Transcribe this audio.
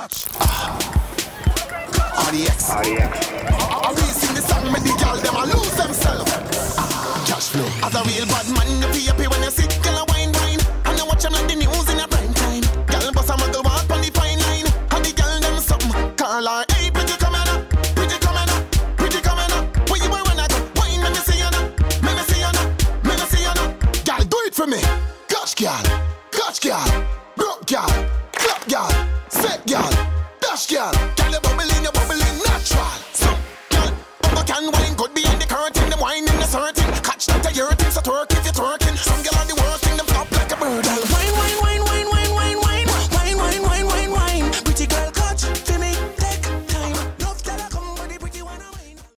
Kotch. RDX. I really sing the song, make the girl them a lose themselves. Cash flow. As a real bad man, you feel happy when you see girl a wine. And you watch them like the news in a prime time. Girl bust a muggle walk on the fine line. And the girl them something. Call her, hey, pretty coming up. Pretty coming up. Pretty coming up. Where you were when I go? Wine, let me see you now. Let me see you now. Let me see you now. Girl, do it for me. Kotch girl. Kotch girl. Broke girl. Club girl. Set girl. Dash girl. Girl, you bubbling natural. So, girl, bubble can wine. Could be in the curtain. The wine in the certain. Catch that a your thing, so twerk.